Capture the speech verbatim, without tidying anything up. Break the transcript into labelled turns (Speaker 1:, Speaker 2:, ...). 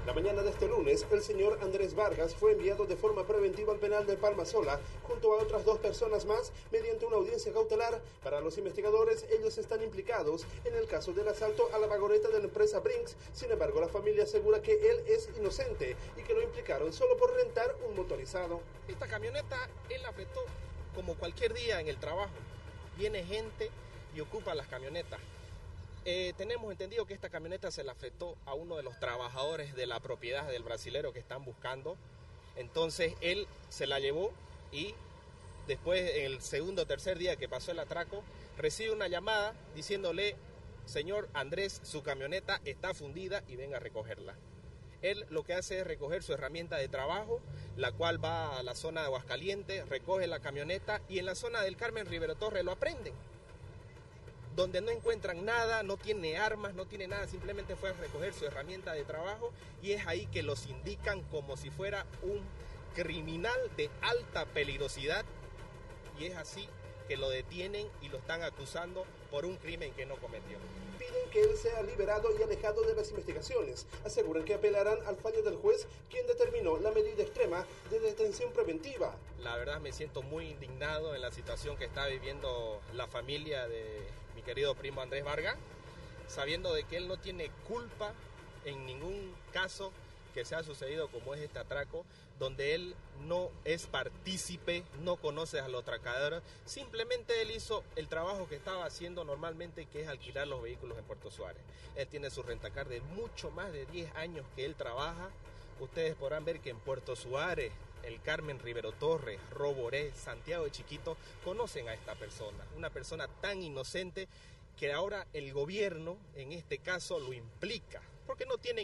Speaker 1: La mañana de este lunes, el señor Andrés Vargas fue enviado de forma preventiva al penal de Palmasola, junto a otras dos personas más, mediante una audiencia cautelar. Para los investigadores, ellos están implicados en el caso del asalto a la vagoneta de la empresa Brinks. Sin embargo, la familia asegura que él es inocente y que lo implicaron solo por rentar un motorizado.
Speaker 2: Esta camioneta, él la afectó como cualquier día en el trabajo. Viene gente y ocupa las camionetas. Eh, tenemos entendido que esta camioneta se la afectó a uno de los trabajadores de la propiedad del brasilero que están buscando. Entonces él se la llevó y después, en el segundo o tercer día que pasó el atraco, recibe una llamada diciéndole: señor Andrés, su camioneta está fundida y venga a recogerla. Él lo que hace es recoger su herramienta de trabajo, la cual va a la zona de Aguascalientes, recoge la camioneta y en la zona del Carmen Rivero Torres lo aprenden. Donde no encuentran nada, no tiene armas, no tiene nada, simplemente fue a recoger su herramienta de trabajo y es ahí que los indican como si fuera un criminal de alta peligrosidad y es así que lo detienen y lo están acusando por un crimen que no cometió.
Speaker 1: Piden que él sea liberado y alejado de las investigaciones. Aseguran que apelarán al fallo del juez, quien determinó la medida extrema de detención preventiva.
Speaker 2: La verdad me siento muy indignado en la situación que está viviendo la familia de mi querido primo Andrés Vargas, sabiendo de que él no tiene culpa en ningún caso que se ha sucedido como es este atraco, donde él no es partícipe, no conoce a los atracadores, simplemente él hizo el trabajo que estaba haciendo normalmente, que es alquilar los vehículos en Puerto Suárez. Él tiene su rentacar de mucho más de diez años que él trabaja. Ustedes podrán ver que en Puerto Suárez, el Carmen Rivero Torres, Roboré, Santiago de Chiquito, conocen a esta persona, una persona tan inocente que ahora el gobierno, en este caso, lo implica, porque no tiene